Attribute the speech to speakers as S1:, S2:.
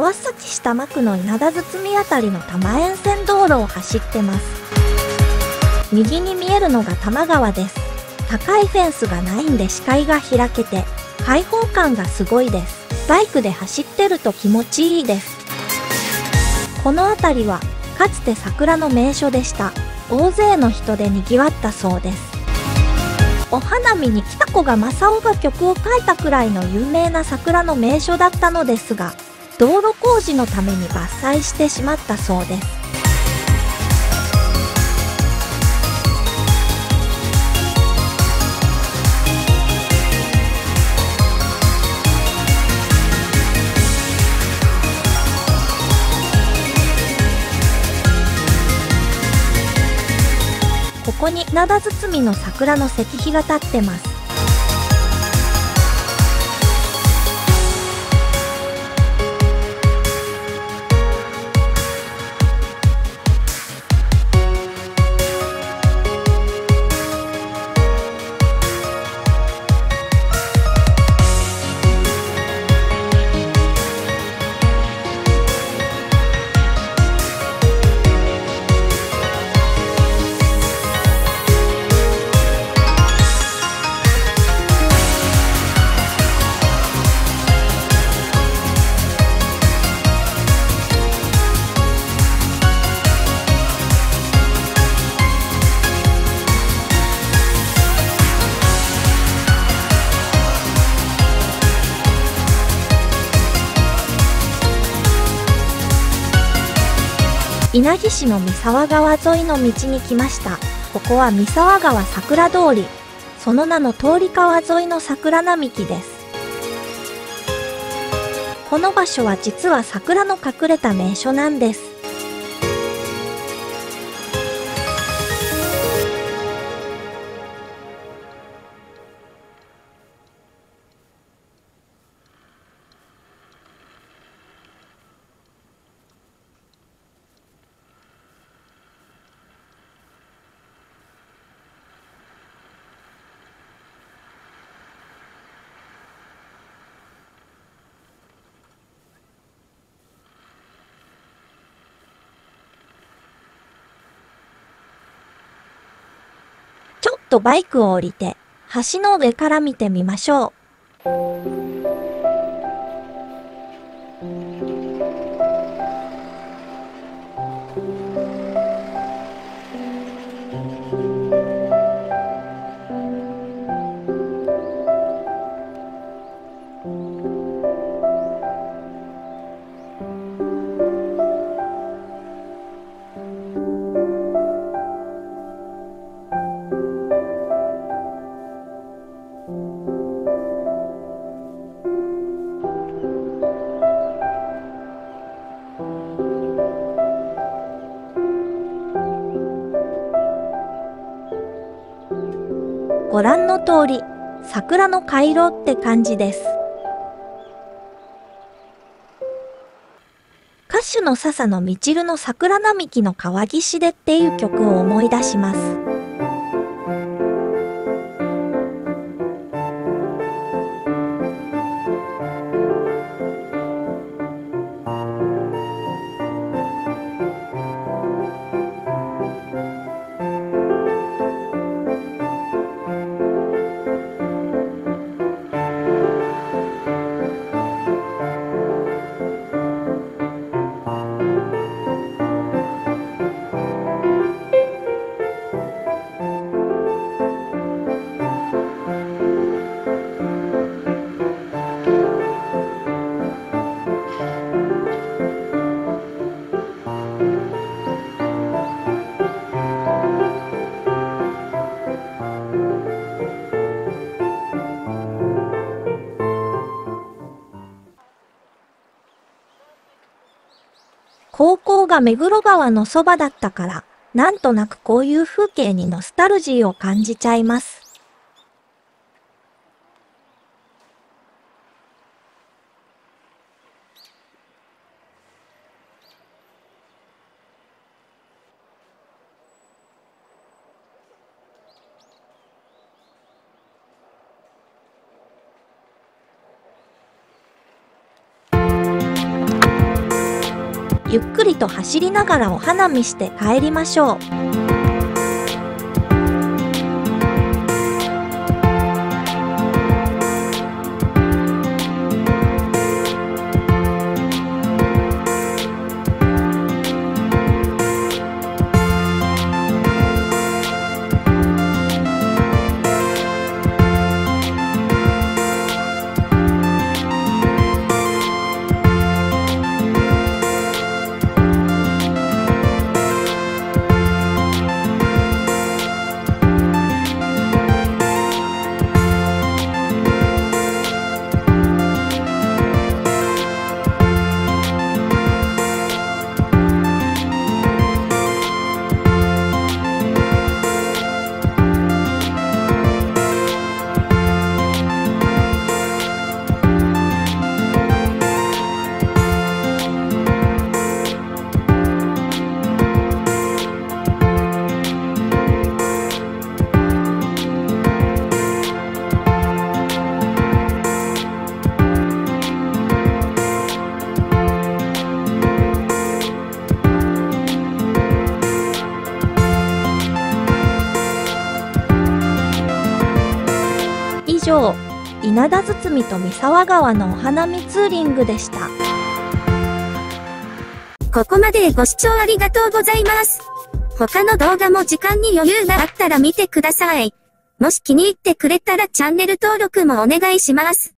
S1: 川崎市多摩区の稲田堤あたりの多摩沿線道路を走ってます。右に見えるのが多摩川です。高いフェンスがないんで視界が開けて開放感がすごいです。バイクで走ってると気持ちいいです。この辺りはかつて桜の名所でした。大勢の人で賑わったそうです。お花見に北古賀正夫が曲を書いたくらいの有名な桜の名所だったのですが、道路工事のために伐採してしまったそうです。ここに稲田堤の桜の石碑が立ってます。稲城市の三沢川沿いの道に来ました。ここは三沢川桜通り。その名の通り川沿いの桜並木です。この場所は実は桜の隠れた名所なんです。ちょっとバイクを降りて、橋の上から見てみましょう。ご覧の通り、桜の回廊って感じです。歌手の笹野みちるの桜並木の川岸でっていう曲を思い出します。高校が目黒川のそばだったから、なんとなくこういう風景にノスタルジーを感じちゃいます。 ゆっくりと走りながらお花見して帰りましょう。以上、稲田堤と三沢川のお花見ツーリングでした。
S2: ここまでご視聴ありがとうございます。他の動画も時間に余裕があったら見てください。もし気に入ってくれたらチャンネル登録もお願いします。